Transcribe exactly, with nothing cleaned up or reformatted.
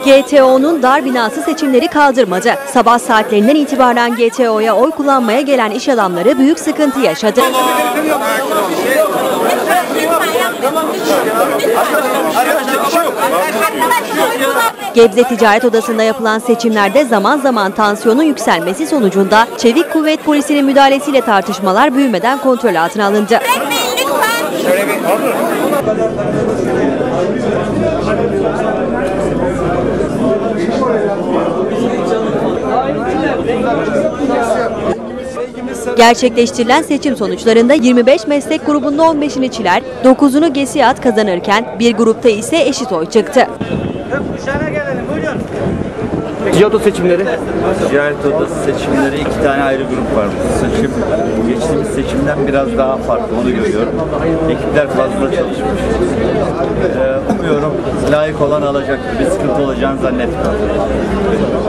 G T O'nun dar binası seçimleri kaldırmadı. Sabah saatlerinden itibaren G T O'ya oy kullanmaya gelen iş adamları büyük sıkıntı yaşadı. Gebze Ticaret Odası'nda yapılan seçimlerde zaman zaman tansiyonun yükselmesi sonucunda Çevik Kuvvet Polisi'nin müdahalesiyle tartışmalar büyümeden kontrol altına alındı. Gerçekleştirilen seçim sonuçlarında yirmi beş meslek grubunda on beşini İÇİ'ler, dokuzunu GESİAD kazanırken bir grupta ise eşit oy çıktı. Ticaret Odası seçimleri. Ticaret Odası seçimleri iki tane ayrı grup var. Bu seçim geçtiğimiz seçimden biraz daha farklı, onu görüyorum. Ekipler fazla çalışmış. Ee, umuyorum layık olan alacak, bir sıkıntı olacağını zannetmiyorum.